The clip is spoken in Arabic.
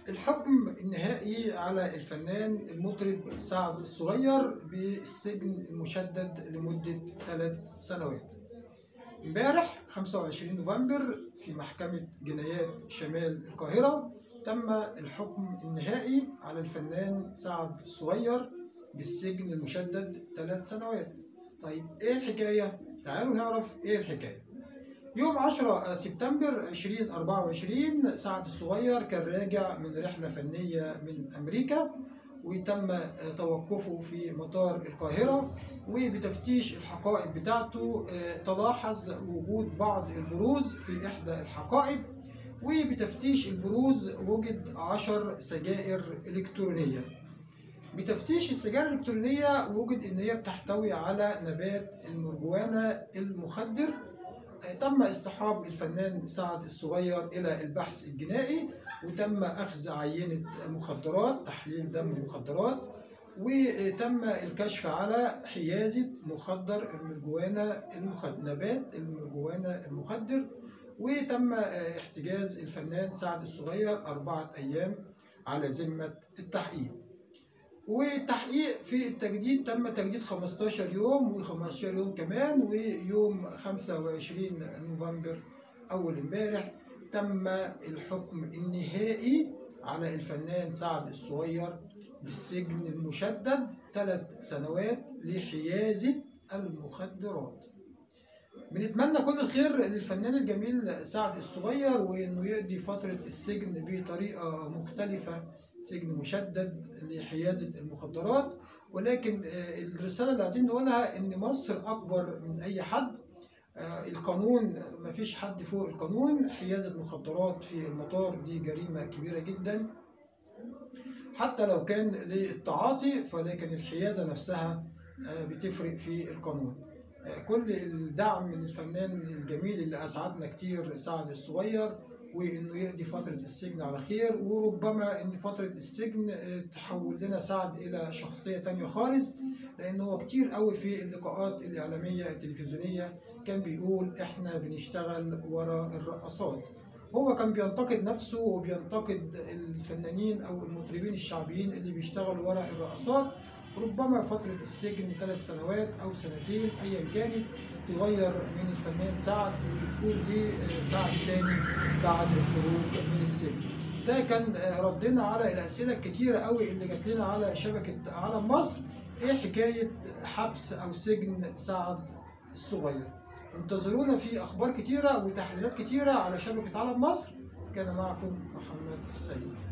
الحكم النهائي على الفنان المطرب سعد الصغير بالسجن المشدد لمدة 3 سنوات. امبارح 25 نوفمبر في محكمة جنايات شمال القاهرة تم الحكم النهائي على الفنان سعد الصغير بالسجن المشدد 3 سنوات. طيب ايه الحكاية؟ تعالوا نعرف ايه الحكاية. يوم 10 سبتمبر 2024 سعد الصغير كان راجع من رحلة فنية من أمريكا، وتم توقفه في مطار القاهرة، وبتفتيش الحقائب بتاعته تلاحظ وجود بعض البروز في إحدى الحقائب، وبتفتيش البروز وجد 10 سجائر إلكترونية. بتفتيش السجائر الإلكترونية وجد إن هي بتحتوي على نبات المرجوانة المخدر. تم اصطحاب الفنان سعد الصغير إلى البحث الجنائي، وتم أخذ عينة مخدرات، تحليل دم مخدرات، وتم الكشف على حيازة مخدر المرجوانة نبات المرجوانة المخدر، وتم احتجاز الفنان سعد الصغير 4 أيام على ذمة التحقيق. والتحقيق في التجديد تم تجديد 15 يوم و15 يوم كمان، ويوم 25 نوفمبر أول امبارح تم الحكم النهائي على الفنان سعد الصغير بالسجن المشدد 3 سنوات لحيازة المخدرات. بنتمنى كل الخير للفنان الجميل سعد الصغير، وإنه يقضي فترة السجن بطريقة مختلفة، سجن مشدد لحيازة المخدرات. ولكن الرسالة اللي عايزين نقولها إن مصر أكبر من أي حد. القانون، مفيش حد فوق القانون. حيازة مخدرات في المطار دي جريمة كبيرة جدا، حتى لو كان للتعاطي، فلكن الحيازة نفسها بتفرق في القانون. كل الدعم للفنان الجميل اللي أسعدنا كتير سعد الصغير، وإنه يقضي فترة السجن على خير، وربما إن فترة السجن تحول لنا سعد إلى شخصية تانية خالص، لأن هو كتير قوي في اللقاءات الإعلامية التلفزيونية كان بيقول إحنا بنشتغل ورا الرقصات. هو كان بينتقد نفسه وبينتقد الفنانين أو المطربين الشعبيين اللي بيشتغلوا ورا الرقصات. ربما فترة السجن 3 سنوات أو سنتين أيا كانت تغير من الفنان سعد، ويكون ليه سعد تاني بعد الخروج من السجن. ده كان ردنا على الأسئلة الكتيرة قوي اللي جات لنا على شبكة عالم مصر. إيه حكاية حبس أو سجن سعد الصغير؟ انتظرونا في أخبار كتيرة وتحليلات كتيرة على شبكة عالم مصر. كان معكم محمد السيد.